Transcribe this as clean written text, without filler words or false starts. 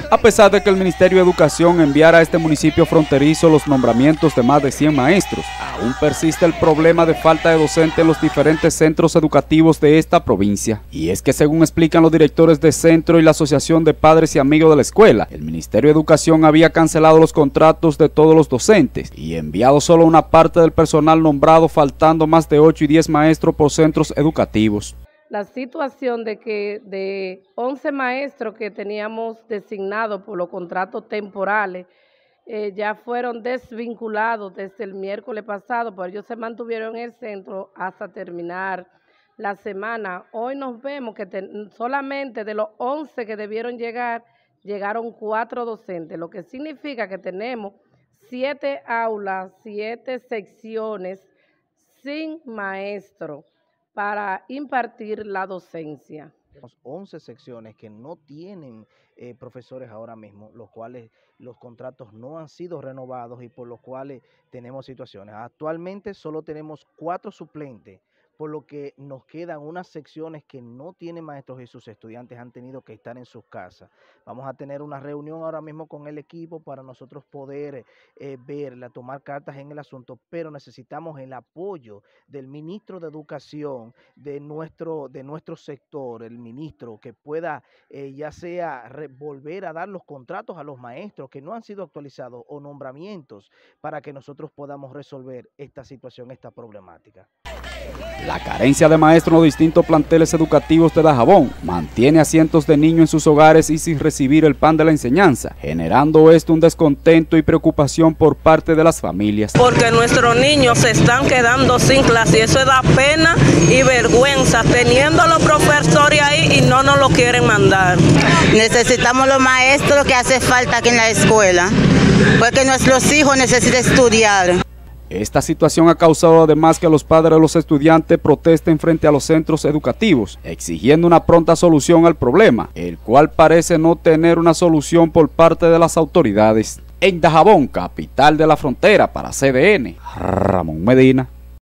A pesar de que el Ministerio de Educación enviara a este municipio fronterizo los nombramientos de más de 100 maestros, aún persiste el problema de falta de docentes en los diferentes centros educativos de esta provincia. Y es que según explican los directores de centro y la Asociación de Padres y Amigos de la Escuela, el Ministerio de Educación había cancelado los contratos de todos los docentes y enviado solo una parte del personal nombrado, faltando más de 8 y 10 maestros por centros educativos. La situación de que de 11 maestros que teníamos designados por los contratos temporales ya fueron desvinculados desde el miércoles pasado, pero ellos se mantuvieron en el centro hasta terminar la semana. Hoy nos vemos que solamente de los 11 que debieron llegar, llegaron 4 docentes, lo que significa que tenemos 7 aulas, 7 secciones sin maestro para impartir la docencia. 11 secciones que no tienen profesores ahora mismo, los cuales los contratos no han sido renovados y por los cuales tenemos situaciones. Actualmente solo tenemos 4 suplentes, por lo que nos quedan unas secciones que no tienen maestros y sus estudiantes han tenido que estar en sus casas. Vamos a tener una reunión ahora mismo con el equipo para nosotros poder tomar cartas en el asunto, pero necesitamos el apoyo del ministro de Educación de nuestro sector, el ministro que pueda ya sea volver a dar los contratos a los maestros que no han sido actualizados o nombramientos para que nosotros podamos resolver esta situación, esta problemática. La carencia de maestros en los distintos planteles educativos de Dajabón mantiene a cientos de niños en sus hogares y sin recibir el pan de la enseñanza, generando esto un descontento y preocupación por parte de las familias. Porque nuestros niños se están quedando sin clase y eso da pena y vergüenza, teniendo los profesores ahí y no nos lo quieren mandar. Necesitamos los maestros que hace falta aquí en la escuela, porque nuestros hijos necesitan estudiar. Esta situación ha causado además que los padres de los estudiantes protesten frente a los centros educativos, exigiendo una pronta solución al problema, el cual parece no tener una solución por parte de las autoridades. En Dajabón, capital de la frontera, para CDN, Ramón Medina.